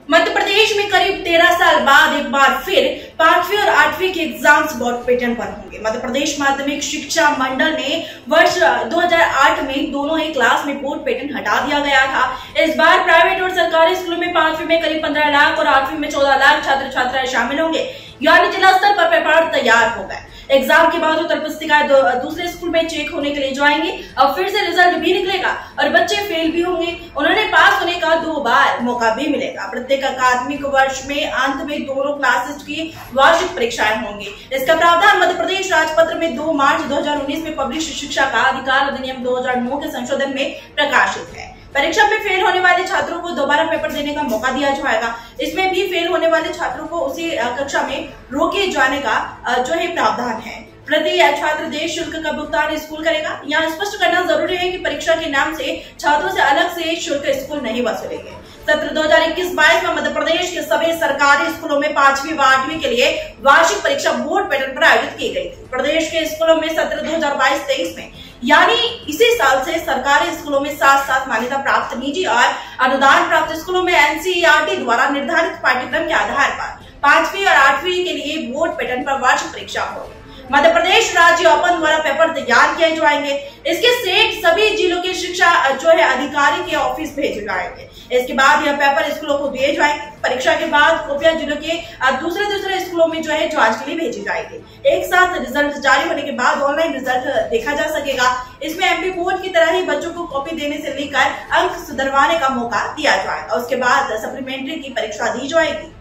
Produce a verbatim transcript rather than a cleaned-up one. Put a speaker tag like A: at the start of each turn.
A: मध्य प्रदेश में करीब तेरह साल बाद एक बार फिर पांचवी और आठवीं के एग्जाम्स बोर्ड पैटर्न पर होंगे। मध्य प्रदेश माध्यमिक शिक्षा मंडल ने वर्ष दो हज़ार आठ में दोनों ही क्लास में बोर्ड पैटर्न हटा दिया गया था। इस बार प्राइवेट और सरकारी स्कूलों में पांचवी में करीब पंद्रह लाख और आठवीं में चौदह लाख छात्र छात्राएं शामिल होंगे, यानी जिला स्तर पर पेपर तैयार हो गए। एग्जाम के बाद उत्तर पुस्तिकाएं दूसरे स्कूल में चेक होने के लिए जाएंगे। अब फिर से रिजल्ट भी निकलेगा और बच्चे फेल भी होंगे, उन्होंने पास होने का दो बार मौका भी मिलेगा। प्रत्येक अकादमिक वर्ष में अंत में दोनों क्लासेस की वार्षिक परीक्षाएं होंगी। इसका प्रावधान मध्य प्रदेश राजपत्र में दो मार्च दो हजार उन्नीस में पब्लिश शिक्षा का अधिकार अधिनियम दो हजार नौ के संशोधन में प्रकाशित है। परीक्षा में फेल होने वाले छात्रों को दोबारा पेपर देने का मौका दिया जाएगा। इसमें भी फेल होने वाले छात्रों को उसी कक्षा में रोके जाने का जो है प्रावधान है। प्रति छात्र देश शुल्क का भुगतान स्कूल करेगा। यहाँ स्पष्ट करना जरूरी है कि परीक्षा के नाम से छात्रों से अलग से शुल्क स्कूल नहीं वसूलेंगे। सत्र दो हजार इक्कीस बाईस में मध्य प्रदेश के सभी सरकारी स्कूलों में पांचवी व आठवीं के लिए वार्षिक परीक्षा बोर्ड पैटर्न पर आयोजित की गई थी। प्रदेश के स्कूलों में सत्र दो हजार बाईस तेईस में यानी इसी साल से सरकारी स्कूलों में साथ साथ मान्यता प्राप्त निजी और अनुदान प्राप्त स्कूलों में एनसीईआरटी द्वारा निर्धारित पाठ्यक्रम के आधार पर पांचवी और आठवीं के लिए बोर्ड पैटर्न पर वार्षिक परीक्षा होगी। मध्य प्रदेश राज्य ओपन द्वारा पेपर तैयार किए जाएंगे। इसके सेट सभी जिलों के शिक्षा जो है अधिकारी के ऑफिस भेजे जाएंगे। इसके बाद यह पेपर स्कूलों को दिए जाएंगे। परीक्षा के बाद कॉपियां जिलों के दूसरे दूसरे स्कूलों में जो है जांच के लिए भेजी जाएगी। एक साथ रिजल्ट जारी होने के बाद ऑनलाइन रिजल्ट देखा जा सकेगा। इसमें एमपी बोर्ड की तरह ही बच्चों को कॉपी देने से लेकर अंक सुधरवाने का मौका दिया जाएगा। उसके बाद सप्लीमेंट्री की परीक्षा दी जाएगी।